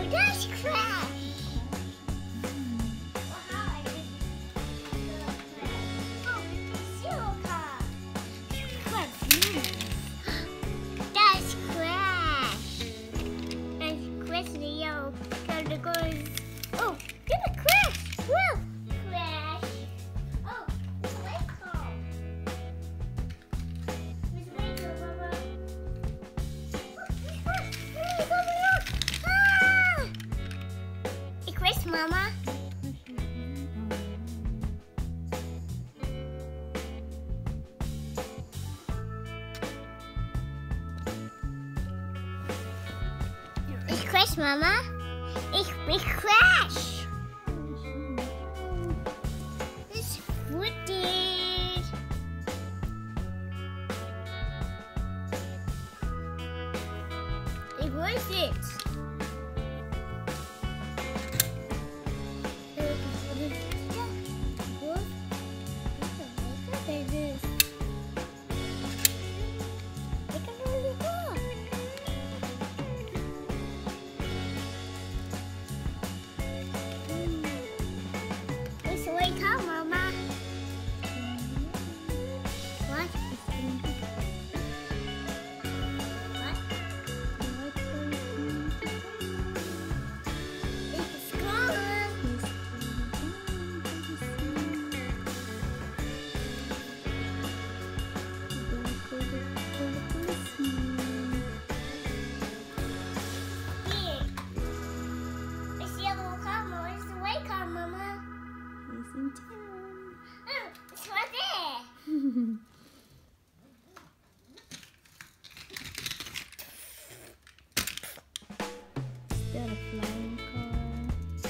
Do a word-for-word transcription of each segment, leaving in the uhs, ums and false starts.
that's Crash. Oh, get a Crash! Whoa! Crash! Oh, it's a wake call. It's a wake call, Mama. Ah! Hey, Chris, Mama. It's Chris, Mama. Ich bin Crash. It's Woody. Hey, what is it? Wake up, Mama. What? What? It's gone. Here. It's yellow car, Mama. It's the white car, Mama. He's in town. Oh, it's right there. Is that a flying car?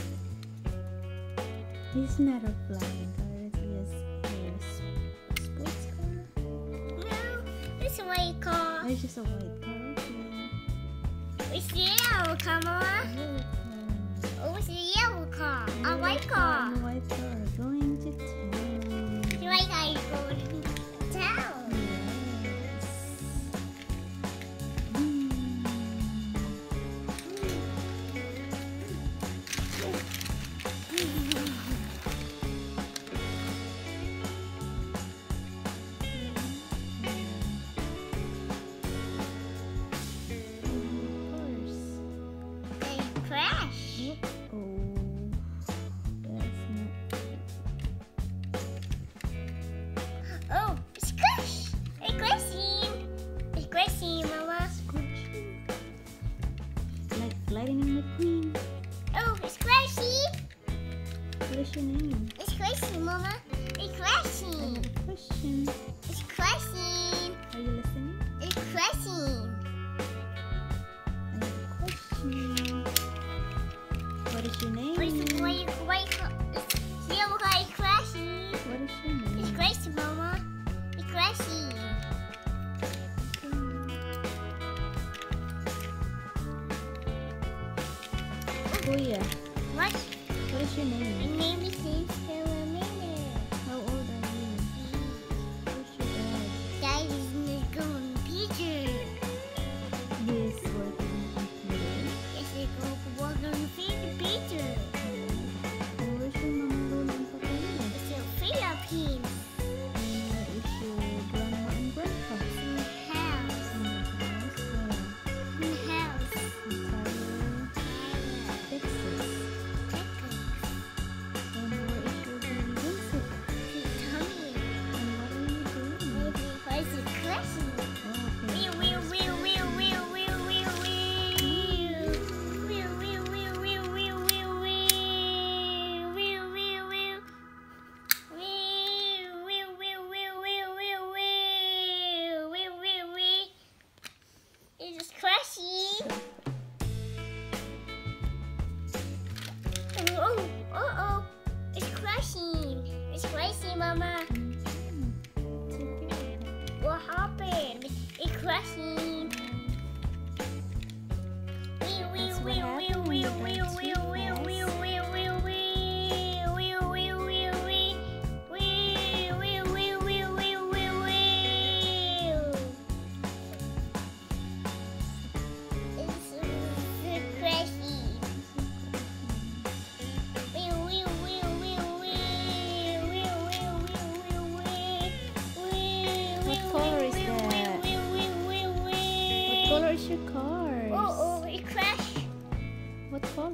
He's not a flying car. It's just a sports car. No, it's a white car. Oh, it's just a white car. Okay. It's the yellow car, Mama. Yellow car. Oh, it's the yellow car. A Yellow white car. and a white car going to town. The white car is going to town. Yes. Mm. They crash. Oh, that's not Oh, it's Crash. It's crashing. It's crashing, Mama. squishy. Like Lightning McQueen. Oh, it's crashing. What is your name? It's crashing, Mama. It's I crashing. have a question. It's crashing. Are you listening? It's crashing. I have a question. What is your name? What is the white, white car? It's the yellow car is crashing. What is your name? It's crashing, Mama. It's crashing. Kuya, What? what is your My name? name is Sister Amanda. How old are you? Where's your dad? Dad is in the computer. He is working on computer. Yes, they go work on the computer. And where's your mama, Lola, and Papa? It's the Philippines. And where is your grandma and grandpa? In the house. In the house. Where? In the house. In Tyler, Texas. Texas. And where is your baby Vincent? It's coming. And what are you doing? Maybe it's a crashing. Oh, okay. Wheel, wheel, wheel, wheel, wheel, wheel, wheel, wheel. Wheel, wheel, wheel, wheel, wheel, wheel, wheel. Wheel, wheel, wheel. Wheel, wheel, wheel, wheel, wheel, wheel, wheel. Wheel, wheel, wheel. It's just crashing. Oh, oh, oh. It's crashing. It's crashing, Mama. Take care. What happened? It's crashing. Wheel, wheel, That's what wheel, happened wheel, when wheel, you wheel, got wheel, too wheel, wheel, wheel, wheel, wheel, wheel, wheel, wheel, wheel, wheel, wheel, wheel, wheel, wheel, wheel. It's uh, crashing.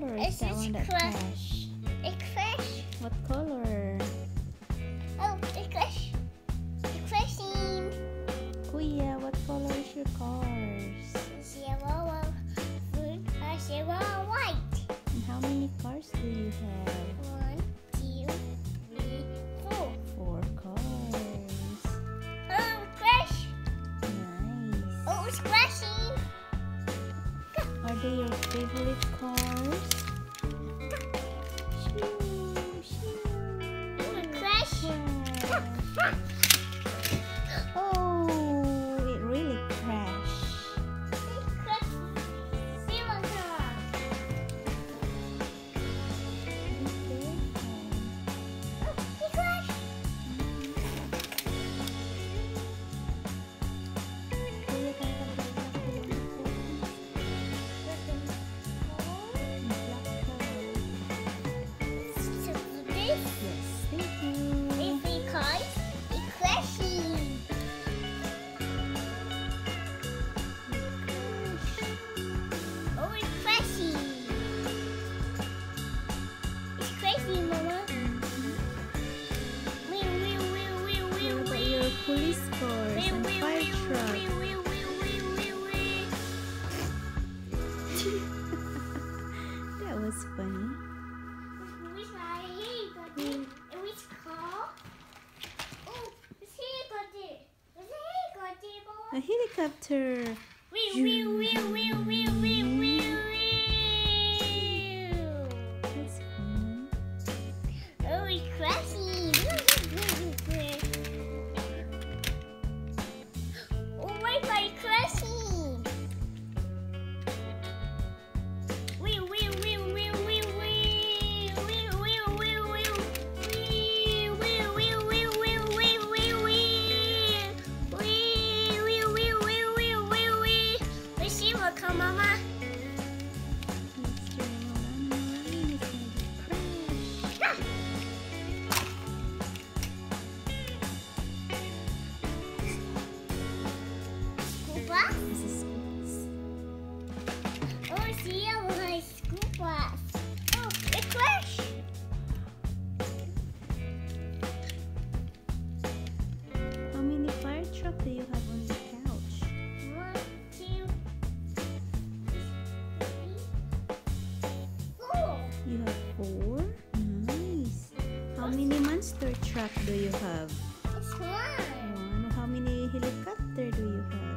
color Is is that this one that crash? crashed? It crashed. What color? Oh, it crashed. It crashing. Kuya, what color is your cars? Zero, food, uh, zero, white. And how many cars do you have? One, two, three, four. Four cars. Oh, crash. Nice. Oh, it's crashing. Are they your favorite cars? Shoo, shoo. Oh, it crashed. Crash. Oh, it really crashed. It crashed. Zero car. Oh, it crashed. Kuya, kaya ka ba ng black colour? So this Yes, thank you. is because it crashing. Oh, it's crashing. It's crazy, Mama. Wee, wee, wee, wee, wee, What about wee. your police cars Wee, and wee, fire wee, truck? wee, wee, wee, wee, wee, wee. That was funny. Which my helicopter? Which car? Oh, it's helicopter. It's a helicopter, A Mama. helicopter. Wee, wee, wee, wee, wee, wee, wee, wee. That's fun. Oh, it's crashing. Oh, my God, it's crashing. Wee, wee, wee, wee, wee, wee. Wee, wee, wee, wee, wee. Wee, wee, wee, wee, wee, wee, wee. Wee, wee, wee, wee, wee, wee, wee. Let's see what come, Mama. It's turning around and it's gonna crash. School bus? This is Scoops. Oh, see, I like school bus. Oh, it crashed. How many fire truck do you have on the couch? One, two, three, four. You have four? Nice. How many monster truck do you have? It's one. One. How many helicopter do you have?